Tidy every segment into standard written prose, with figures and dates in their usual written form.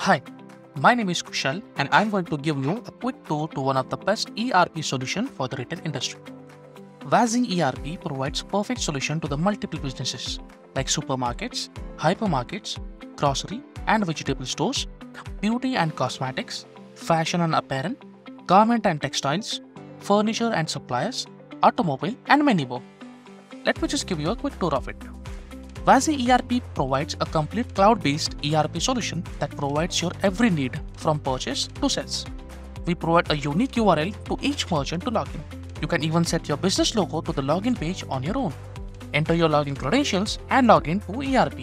Hi, my name is Kushal and I'm going to give you a quick tour to one of the best ERP solution for the retail industry. VasyERP provides perfect solution to the multiple businesses like supermarkets, hypermarkets, grocery and vegetable stores, beauty and cosmetics, fashion and apparel, garment and textiles, furniture and suppliers, automobile and many more. Let me just give you a quick tour of it. VasyERP provides a complete cloud-based ERP solution that provides your every need from purchase to sales. We provide a unique URL to each merchant to log in. You can even set your business logo to the login page on your own. Enter your login credentials and log in to ERP.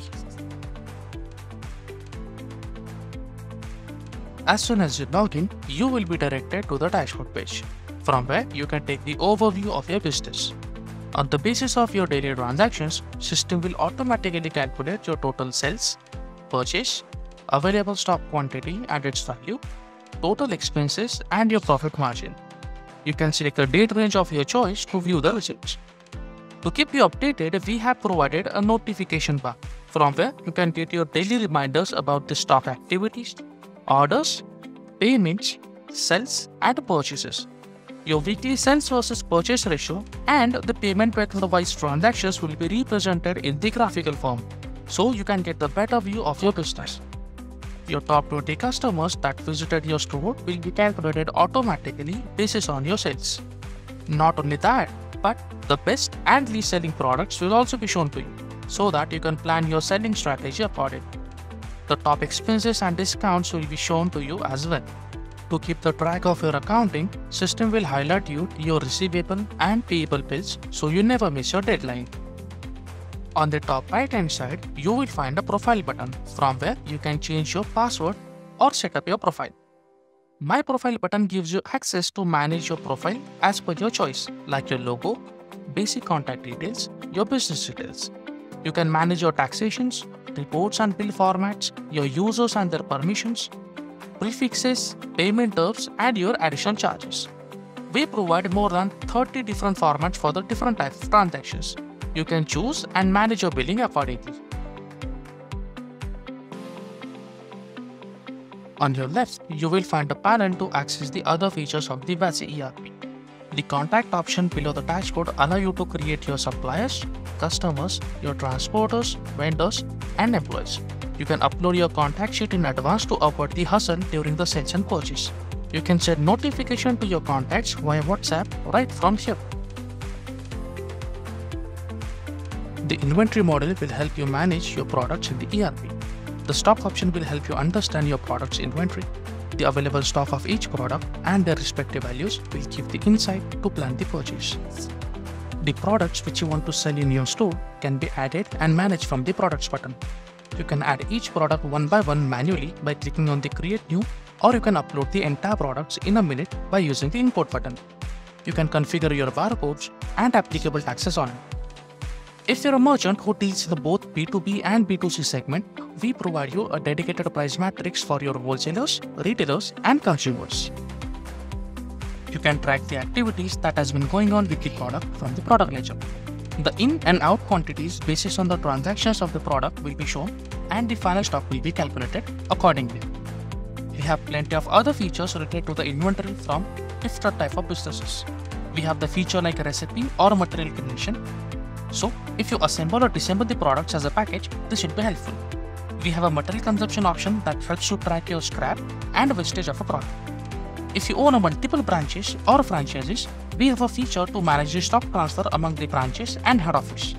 As soon as you log in, you will be directed to the dashboard page, from where you can take the overview of your business. On the basis of your daily transactions, system will automatically calculate your total sales, purchase, available stock quantity and its value, total expenses and your profit margin. You can select a date range of your choice to view the results. To keep you updated, we have provided a notification bar from where you can get your daily reminders about the stock activities, orders, payments, sales and purchases. Your weekly sales versus purchase ratio and the payment method-wise transactions will be represented in the graphical form, so you can get the better view of your business. Your top 20 customers that visited your store will be calculated automatically based on your sales. Not only that, but the best and least selling products will also be shown to you, so that you can plan your selling strategy accordingly. The top expenses and discounts will be shown to you as well. To keep the track of your accounting, system will highlight you your receivable and payable bills so you never miss your deadline. On the top right hand side, you will find a profile button from where you can change your password or set up your profile. My profile button gives you access to manage your profile as per your choice, like your logo, basic contact details, your business details. You can manage your taxations, reports and bill formats, your users and their permissions, prefixes, payment terms and your additional charges. We provide more than 30 different formats for the different types of transactions. You can choose and manage your billing accordingly. On your left, you will find a panel to access the other features of the VasyERP. The contact option below the dashboard allows you to create your suppliers, customers, your transporters, vendors and employees. You can upload your contact sheet in advance to avoid the hassle during the sales and purchase. You can send notification to your contacts via WhatsApp right from here. The inventory model will help you manage your products in the ERP. The stock option will help you understand your product's inventory. The available stock of each product and their respective values will give the insight to plan the purchase. The products which you want to sell in your store can be added and managed from the products button. You can add each product one by one manually by clicking on the create new, or you can upload the entire products in a minute by using the import button. You can configure your barcodes and applicable taxes on it. If you're a merchant who deals in both B2B and B2C segment, we provide you a dedicated price matrix for your wholesalers, retailers and consumers. You can track the activities that has been going on with the product from the product ledger. The in and out quantities based on the transactions of the product will be shown and the final stock will be calculated accordingly. We have plenty of other features related to the inventory from different type of businesses. We have the feature like a recipe or material creation. So if you assemble or disassemble the products as a package, this will be helpful. We have a material consumption option that helps you track your scrap and wastage of a product. If you own multiple branches or franchises, we have a feature to manage the stock transfer among the branches and head office.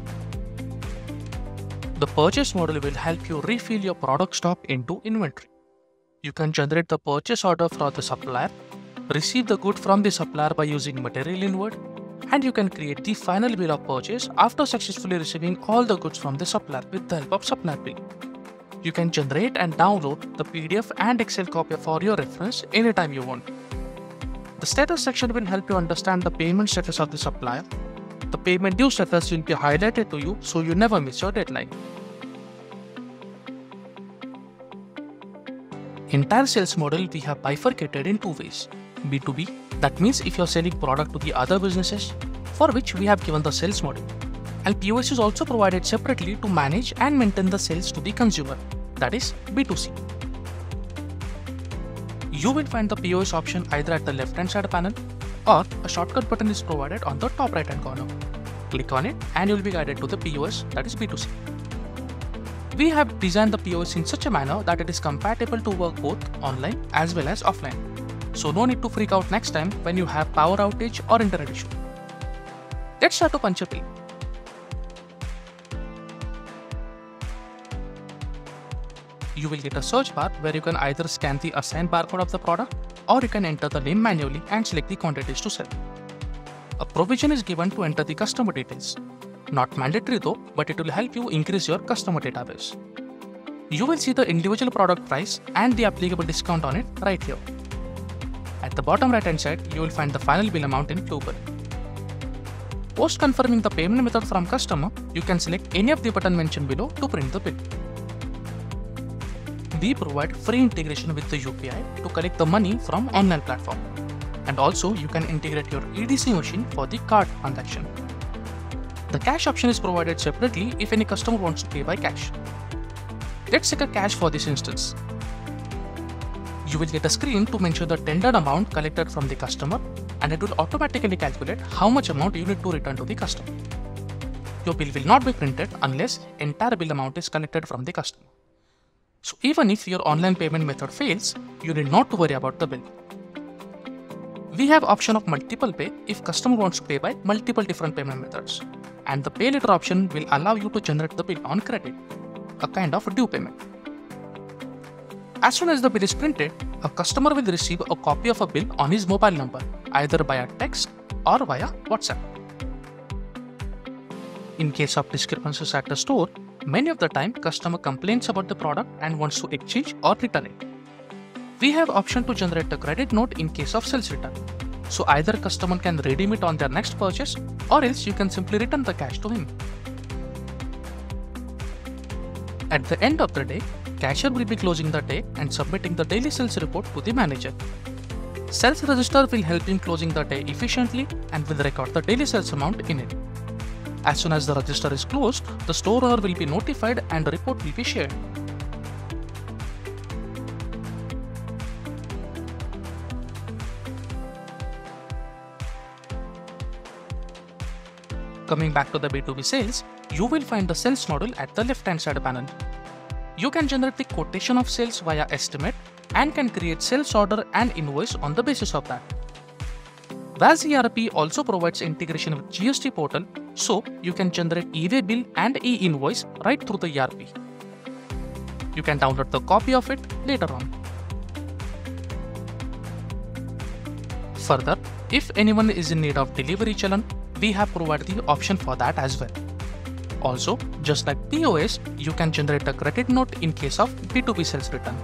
The purchase model will help you refill your product stock into inventory. You can generate the purchase order for the supplier, receive the good from the supplier by using material inward, and you can create the final bill of purchase after successfully receiving all the goods from the supplier with the help of supplier bill. You can generate and download the PDF and Excel copy for your reference anytime you want. The status section will help you understand the payment status of the supplier. The payment due status will be highlighted to you so you never miss your deadline. Entire sales model we have bifurcated in two ways. B2B, that means if you're selling product to the other businesses, for which we have given the sales model. And POS is also provided separately to manage and maintain the sales to the consumer, that is B2C. You will find the POS option either at the left hand side panel or a shortcut button is provided on the top right hand corner. Click on it and you will be guided to the POS, that is B2C. We have designed the POS in such a manner that it is compatible to work both online as well as offline. So no need to freak out next time when you have power outage or internet issue. Let's start to punch a bill. You will get a search bar where you can either scan the assigned barcode of the product or you can enter the name manually and select the quantities to sell. A provision is given to enter the customer details. Not mandatory though, but it will help you increase your customer database. You will see the individual product price and the applicable discount on it right here. At the bottom right hand side, you will find the final bill amount in blue bill. Post confirming the payment method from customer, you can select any of the button mentioned below to print the bill. We provide free integration with the UPI to collect the money from online platform. And also you can integrate your EDC machine for the card transaction. The cash option is provided separately if any customer wants to pay by cash. Let's take a cash for this instance. You will get a screen to mention the tendered amount collected from the customer and it will automatically calculate how much amount you need to return to the customer. Your bill will not be printed unless entire bill amount is collected from the customer. So even if your online payment method fails, you need not to worry about the bill. We have option of multiple pay if customer wants to pay by multiple different payment methods. And the pay later option will allow you to generate the bill on credit, a kind of due payment. As soon as the bill is printed, a customer will receive a copy of a bill on his mobile number, either via text or via WhatsApp. In case of discrepancies at the store, many of the time customer complains about the product and wants to exchange or return it. We have option to generate a credit note in case of sales return. So either customer can redeem it on their next purchase or else you can simply return the cash to him. At the end of the day, cashier will be closing the day and submitting the daily sales report to the manager. Sales register will help in closing the day efficiently and will record the daily sales amount in it. As soon as the register is closed, the store owner will be notified and the report will be shared. Coming back to the B2B sales, you will find the sales module at the left hand side panel. You can generate the quotation of sales via estimate and can create sales order and invoice on the basis of that. VasyERP also provides integration with GST portal, so you can generate e-way bill and e-invoice right through the ERP. You can download the copy of it later on. Further, if anyone is in need of delivery challan, we have provided the option for that as well. Also, just like POS, you can generate a credit note in case of B2B sales return.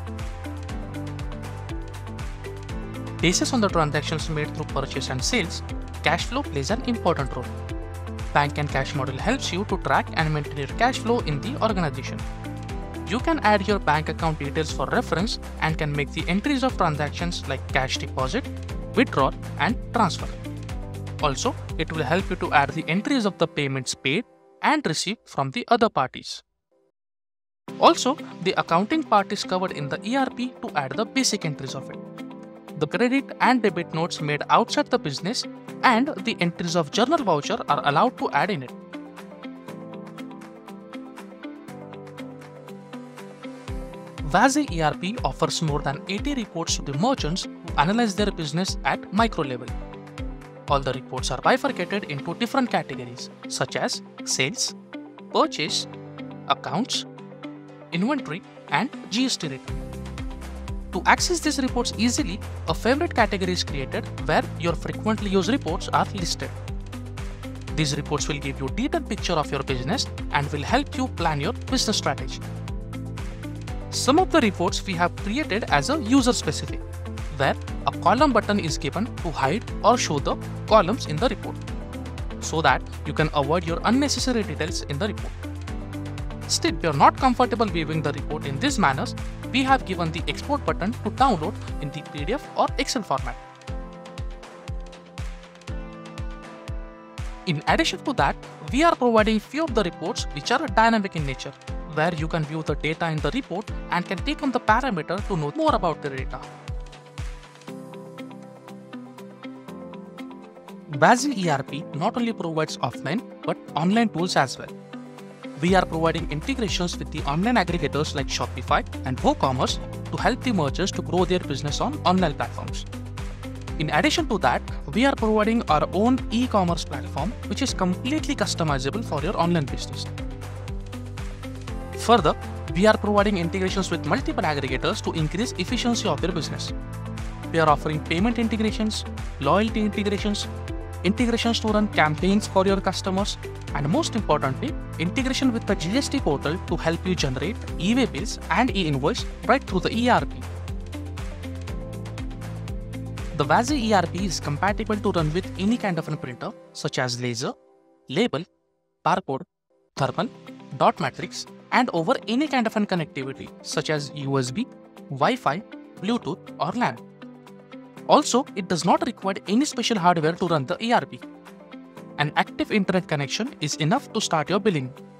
Basis on the transactions made through purchase and sales, cash flow plays an important role. Bank and cash module helps you to track and maintain your cash flow in the organization. You can add your bank account details for reference and can make the entries of transactions like cash deposit, withdrawal, and transfer. Also, it will help you to add the entries of the payments paid and received from the other parties. Also, the accounting part is covered in the ERP to add the basic entries of it. The credit and debit notes made outside the business and the entries of journal voucher are allowed to add in it. VasyERP offers more than 80 reports to the merchants who analyze their business at micro level. All the reports are bifurcated into different categories such as sales, purchase, accounts, inventory, and GST return. To access these reports easily, a favorite category is created where your frequently used reports are listed. These reports will give you a detailed picture of your business and will help you plan your business strategy. Some of the reports we have created as a user-specific, where a column button is given to hide or show the columns in the report, so that you can avoid your unnecessary details in the report. Still, if you are not comfortable viewing the report in this manner, we have given the export button to download in the PDF or Excel format. In addition to that, we are providing few of the reports which are dynamic in nature, where you can view the data in the report and can take on the parameter to know more about the data. VasyERP not only provides offline but online tools as well. We are providing integrations with the online aggregators like Shopify and WooCommerce to help the merchants to grow their business on online platforms. In addition to that, we are providing our own e-commerce platform which is completely customizable for your online business. Further, we are providing integrations with multiple aggregators to increase efficiency of your business. We are offering payment integrations, loyalty integrations, integrations to run campaigns for your customers, and most importantly, integration with the GST portal to help you generate e-way bills and e-invoice right through the ERP. The VasyERP is compatible to run with any kind of a printer such as laser, label, barcode, thermal, dot matrix, and over any kind of connectivity such as USB, Wi-Fi, Bluetooth, or LAN. Also, it does not require any special hardware to run the ERP. An active internet connection is enough to start your billing.